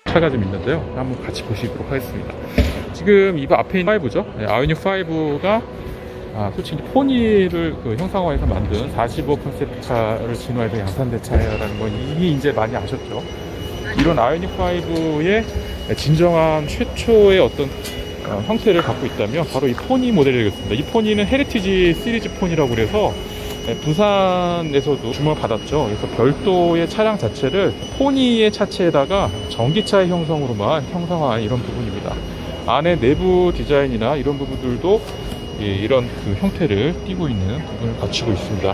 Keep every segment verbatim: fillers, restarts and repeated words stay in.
차가 좀 있는데요. 한번 같이 보시도록 하겠습니다. 지금 이 앞에 있는 파이브죠. 네, 아이오닉 파이브가 아, 솔직히 포니를 그 형상화해서 만든 사십오 컨셉트카를 진화해서 양산된 차라는 건 이미 이제 많이 아셨죠. 이런 아이오닉 파이브의 진정한 최초의 어떤 어, 형태를 갖고 있다면 바로 이 포니 모델이겠습니다. 이 포니는 헤리티지 시리즈 포니라고 그래서 부산에서도 주목을 받았죠. 그래서 별도의 차량 자체를 포니의 차체에다가 전기차의 형성으로만 형상화한 이런 부분입니다. 안에 내부 디자인이나 이런 부분들도 이런 그 형태를 띠고 있는 부분을 갖추고 있습니다.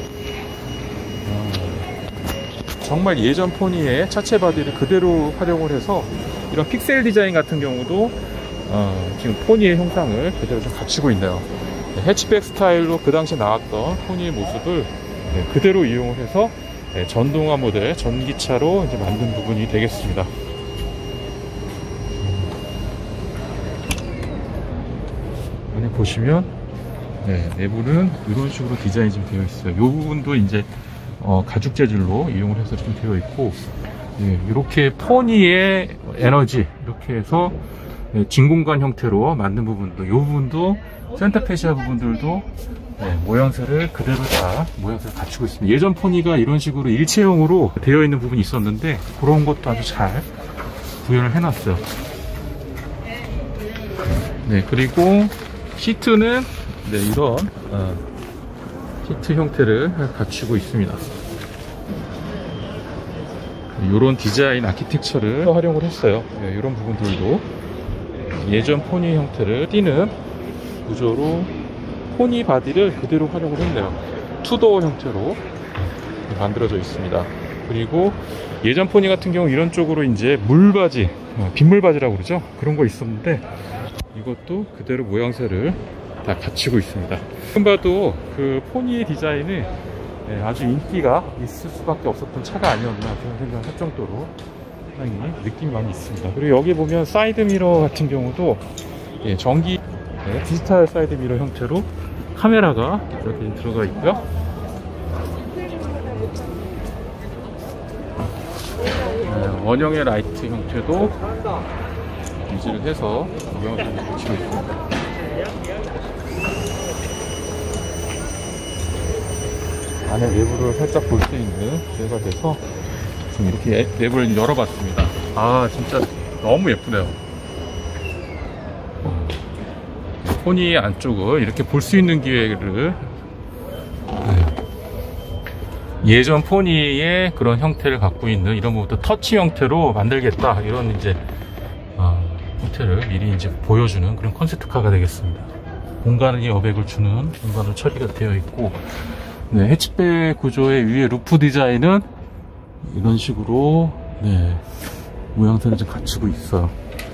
정말 예전 포니의 차체 바디를 그대로 활용을 해서 이런 픽셀 디자인 같은 경우도 어, 지금 포니의 형상을 그대로 좀 갖추고 있네요. 네, 해치백 스타일로 그 당시 나왔던 포니의 모습을 네, 그대로 이용을 해서 네, 전동화 모델 전기차로 이제 만든 부분이 되겠습니다. 안에 보시면 네, 내부는 이런 식으로 디자인이 좀 되어 있어요. 이 부분도 이제 어, 가죽 재질로 이용을 해서 좀 되어 있고, 네, 이렇게 포니의 에너지 이렇게 해서 네, 진공관 형태로 만든 부분도, 이 부분도 센터페시아 부분들도 네, 모양새를 그대로 다 모양새를 갖추고 있습니다. 예전 포니가 이런 식으로 일체형으로 되어 있는 부분이 있었는데 그런 것도 아주 잘 구현을 해놨어요. 네, 그리고 시트는 네, 이런 어, 시트 형태를 갖추고 있습니다. 이런 디자인 아키텍처를 활용을 했어요. 네, 이런 부분들도 예전 포니 형태를 띠는 구조로 포니 바디를 그대로 활용을 했네요. 투도어 형태로 만들어져 있습니다. 그리고 예전 포니 같은 경우 이런 쪽으로 이제 물바지, 빗물바지라고 그러죠. 그런 거 있었는데 이것도 그대로 모양새를 다 갖추고 있습니다. 지금 봐도 그 포니의 디자인이 아주 인기가 있을 수밖에 없었던 차가 아니었나 그런 생각을 할 정도로 상당히 느낌이 많이 있습니다. 그리고 여기 보면 사이드 미러 같은 경우도 전기 네, 디지털 사이드 미러 형태로 카메라가 이렇게 들어가 있고요. 네, 원형의 라이트 형태도 유지를 해서 모양을 붙이고 있습니다. 안에 내부를 살짝 볼 수 있는 기회가 돼서 지금 이렇게 내부를 열어봤습니다. 아, 진짜 너무 예쁘네요. 포니 안쪽을 이렇게 볼 수 있는 기회를 네. 예전 포니의 그런 형태를 갖고 있는 이런 부분도 터치 형태로 만들겠다 이런 이제 어, 형태를 미리 이제 보여주는 그런 컨셉트카가 되겠습니다. 공간이 여백을 주는 공간으로 처리가 되어 있고, 네, 해치백 구조의 위에 루프 디자인은 이런 식으로 네, 모양새를 좀 갖추고 있어요.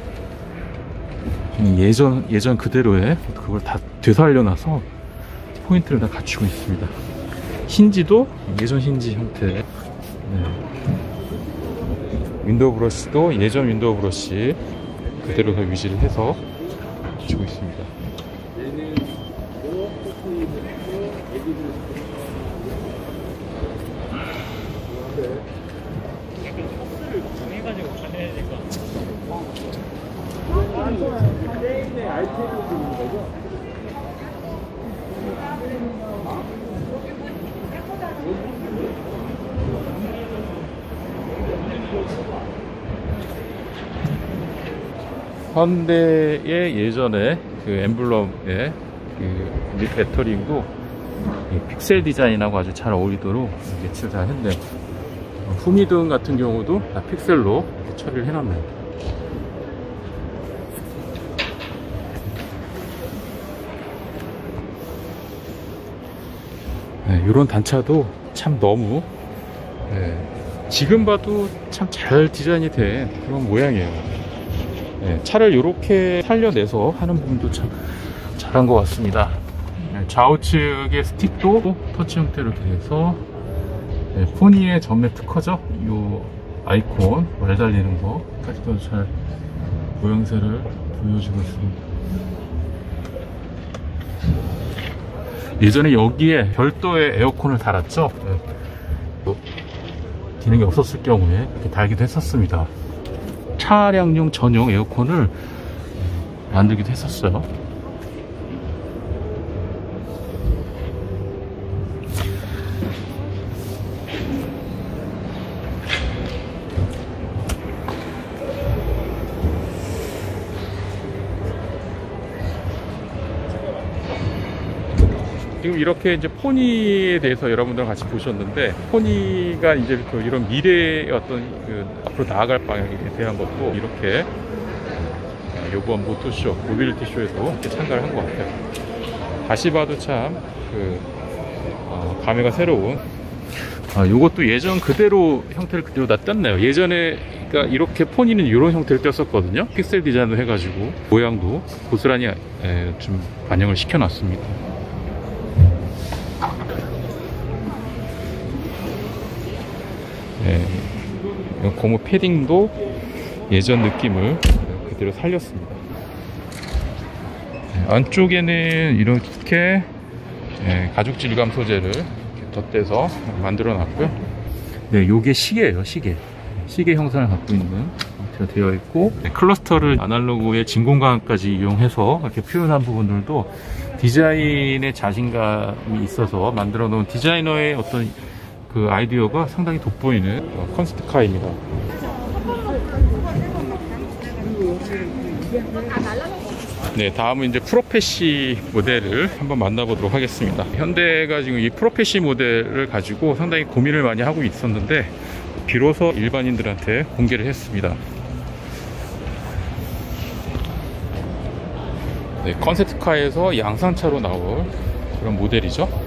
예전 예전 그대로의 그걸 다 되살려놔서 포인트를 다 갖추고 있습니다. 힌지도 예전 힌지 형태, 네. 윈도우 브러쉬도 예전 윈도우 브러쉬 그대로 다 유지를 해서 갖추고 있습니다. 현대의 예전에 그 엠블럼의 그 배터링도 픽셀 디자인하고 아주 잘 어울리도록 매치를 잘 했네요. 후미등 같은 경우도 다 픽셀로 이렇게 처리를 해놨네요. 네, 이런 단차도 참 너무 네, 지금 봐도 참 잘 디자인이 된 그런 모양이에요. 네, 차를 이렇게 살려내서 하는 부분도 참 잘한 것 같습니다. 네, 좌우측의 스틱도 터치 형태로 이렇게 돼서 네, 포니의 전매 특허죠. 이 아이콘 말 달리는 거까지도 잘 모양새를 보여주고 있습니다. 예전에 여기에 별도의 에어컨을 달았죠. 네, 기능이 없었을 경우에 이렇게 달기도 했었습니다. 차량용 전용 에어컨을 만들기도 했었어요. 지금 이렇게 이제 포니에 대해서 여러분들 같이 보셨는데, 포니가 이제 그 이런 미래의 어떤 그 앞으로 나아갈 방향에 대한 것도 이렇게 요번 모토쇼, 모빌리티 쇼에도 이렇게 참가를 한 것 같아요. 다시 봐도 참 그 어, 감회가 새로운. 아, 요것도 예전 그대로 형태를 그대로 다 떴네요. 예전에 그러니까 이렇게 포니는 이런 형태를 떴었거든요. 픽셀 디자인도 해가지고 모양도 고스란히 에, 좀 반영을 시켜놨습니다. 네, 고무 패딩도 예전 느낌을 그대로 살렸습니다. 네, 안쪽에는 이렇게 네, 가죽 질감 소재를 이렇게 덧대서 만들어 놨고요. 네, 요게 시계예요. 시계 시계 형상을 갖고 있는 형태가 되어 있고, 네, 클러스터를 아날로그의 진공관까지 이용해서 이렇게 표현한 부분들도 디자인에 자신감이 있어서 만들어 놓은 디자이너의 어떤 그 아이디어가 상당히 돋보이는 컨셉트카입니다. 네, 다음은 이제 프로페시 모델을 한번 만나보도록 하겠습니다. 현대가 지금 이 프로페시 모델을 가지고 상당히 고민을 많이 하고 있었는데, 비로소 일반인들한테 공개를 했습니다. 네, 컨셉트카에서 양산차로 나올 그런 모델이죠.